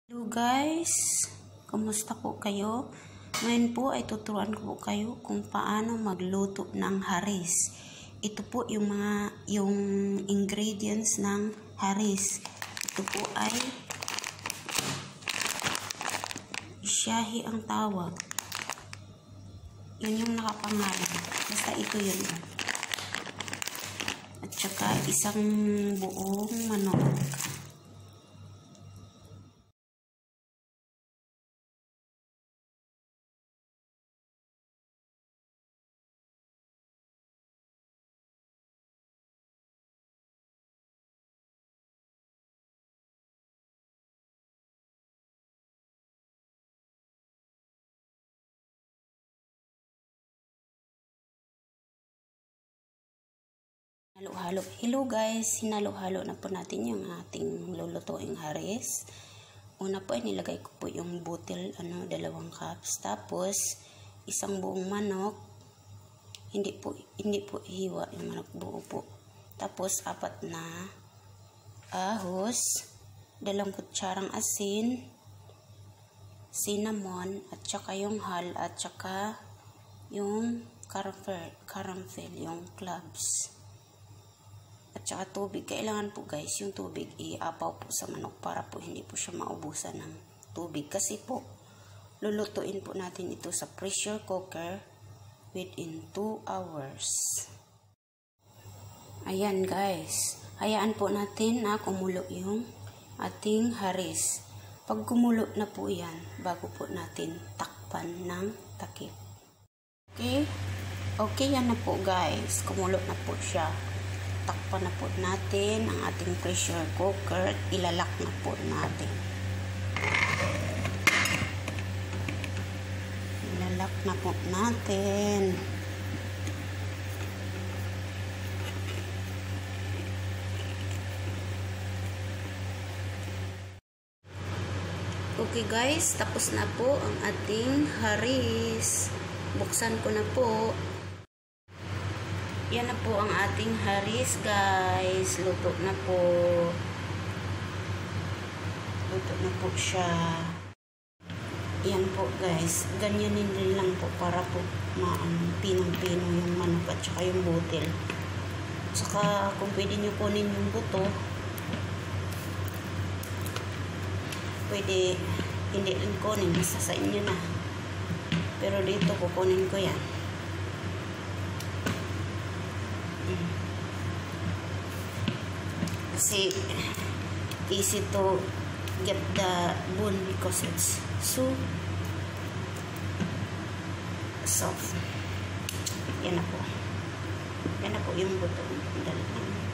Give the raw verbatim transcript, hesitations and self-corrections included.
Hello guys, kumusta po kayo? Ngayon po ay tuturuan ko po kayo kung paano magluto ng haris. Ito po yung mga yung ingredients ng haris. Ito po ay shahi ang tawag. Yun yung nakapangalan. Basta ito yun. At saka isang buong manok. Halo-halo. Hello guys, hinalo-halo na po natin yung ating lulutuing haris. Una po ay nilagay ko po yung butil, ano, dalawang cups. Tapos, isang buong manok. Hindi po, hindi po hiwa yung manok, buo po. Tapos, apat na ahos, dalawang kutsarang asin, cinnamon, at saka yung hal, at saka yung caramel, caramel yung cloves. At saka tubig. Kailangan po guys, yung tubig iapaw po sa manok para po hindi po siya maubusan ng tubig. Kasi po, lulutuin po natin ito sa pressure cooker within two hours. Ayan guys. Hayaan po natin na kumulo yung ating haris. Pag kumulo na po yan, bago po natin takpan ng takip. Okay? Okay, yan na po guys. Kumulo na po siya. Takpan na po natin ang ating pressure cooker at ilalak na po natin. Ilalak na po natin. Okay guys, tapos na po ang ating haris. Buksan ko na po. Yan na po ang ating haris guys. Luto na po. Luto na po siya. Yan po guys. Ganyanin din lang po para po pinong-pino yung manok at saka yung butil. Saka kung pwede nyo kunin yung buto, pwede hindi rin kunin. Basta sa inyo na. Pero dito kukunin ko yan. Kasi easy to get the bone because it's so soft. Yan na po. Yan na po yung buto. Dali.